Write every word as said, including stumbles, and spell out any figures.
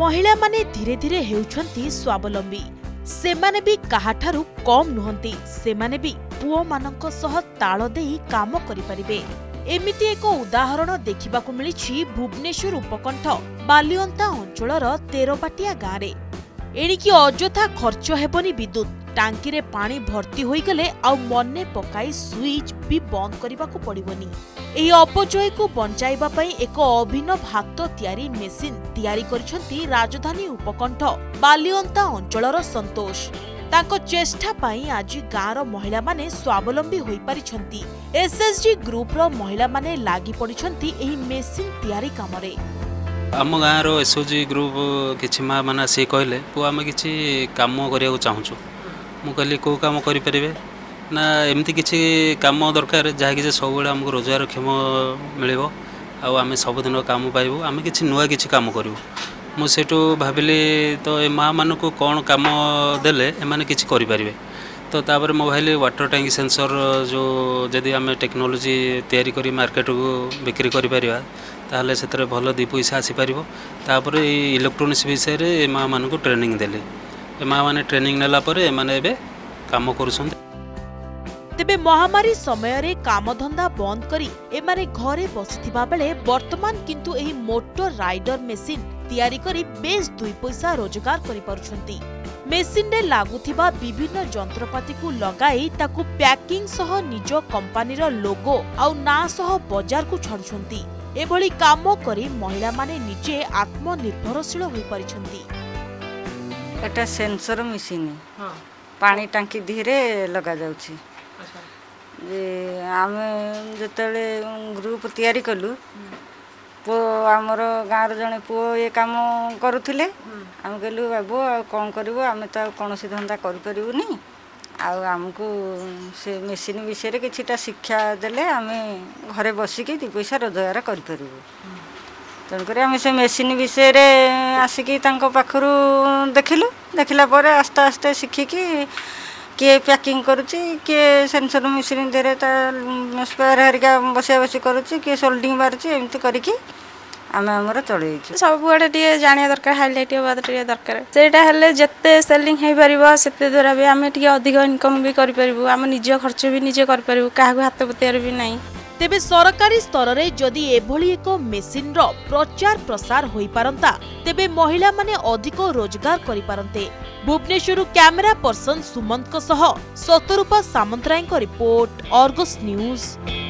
महिला माने धीरे धीरे हेउछंती स्वावलंबी सेमाने भी काहाठारु कम नुहंती सेमाने भी पुओ मानक सह ताल देई काम करि परिबे। एमिति एक उदाहरण देखिबाकु मिलिछि भुवनेश्वर उपकंठ बालियंता अंचलर तेरबाटिया गाँव। एणिकी अजथा खर्च हेबनी विद्युत टांकी रे पानी भर्ती होई गले आ मने पकाई स्विच भी बंद करबाकू पड़िबनी। एही अपचय को बंचाइबा पई एक अभिनव हाथ तयारी मेसिन तयारी करिसंती राजधानी उपकंठ बालियंता अंचलर संतोष। ताको चेष्टा पाई आज गाँवर महिला माने स्वावलंबी होई परिछंती। एसएसजी ग्रुप रो महिला माने लागि पड़िछंती एही मेसिन तयारी कामरे। आम गाँव रो एसओजी ग्रुप किछि माँ माना से कहले पु आम किछि काम करिया चाहूँ मु कहली को काम करि परिबे ना एमती किछि काम दरकार जहा कि सब बेले हमको रोजगार क्षम मिलिबो आ आमे सबदिन काम पाइबो आमे किछि नुआ किछि काम करिवो। मु सेटू भाबिली तो ए माँ मान को कौन काम देले एमाने किछि करि परिबे तो तापर मो भाइले वाटर टैंक सेंसर जो जदि आमे टेक्नोलोजी तयारी करी मार्केट को बिक्री करि परिबा ताहले सेतरे भल दी पैसा आसी पारिबो। तापर इलेक्ट्रोनिक्स विषय रे ए माँ मान को ट्रेनिंग देले ए माँ माने ट्रेनिंग नेला परे एमाने एबे काम करूछन। तेबे महामारी समय रे काम धंदा बंद करी एमाने घरे बसिथिबा बेले वर्तमान किंतु एही मोटर राइडर मेसिन तयारी करी बेस दुई पैसा रोजगार करि पारुछंती। मेसिन रे लागुथिबा विभिन्न जंत्रपाती को लगाई ताकू पैकिंग सह निज कंपनी रो लोगो आउ ना सह बाजार को छाडुछंती। एभली काम करी महिला माने निजे आत्मनिर्भरशील होई परिछंती। एटा सेंसर मेसिन हां पानी टांकी धीरे लगा जाउछि। जे आमे जतले ग्रुप तयारी कलु पो आमर गाँव जने पुओ ये काम करुथिले आम कहलु बाबू आ कौन करिवो आमे त कोनोसी धंदा करि परिबुनी आ आमको से मेसिन विषय किछिटा शिक्षा देले आमे घरे बसिकी दी पैसा रोजगार करि परिबो। तनकर आमे से मेसिन विषय रे आसिकी तांको पाखरु देखिलु देखिला परे आस्ते आस्ते शिखिकी किए पैकिंग करुची किए सेंसर मेसिन देरे ता स्पेयर हरिका बसिया बसी करुची किए सोल्डिंग मारुची एमती करिकी आमे हमर चलै छी। सब गुडे टिए जानिया दरकार हाइलाइट होबा टिए दरकार सेटा हले जत्ते सेलिंग हे परिबो सेते द्वारा भी आमे टिए अधिक इनकम भी करि परिबो आमे निज खर्च भी निजे करि परिबो काहा हाथ पतियार भी नाही। तेबे सरकारी स्तर रे जदि एभली एक मेसिन रो प्रचार प्रसार होई पारंता तेबे महिला माने अधिक रोजगार करि पारंते। भुवनेश्वर कैमरा पर्सन सुमंत को सह सतरूपा सामंतराय को रिपोर्ट, आर्गस न्यूज।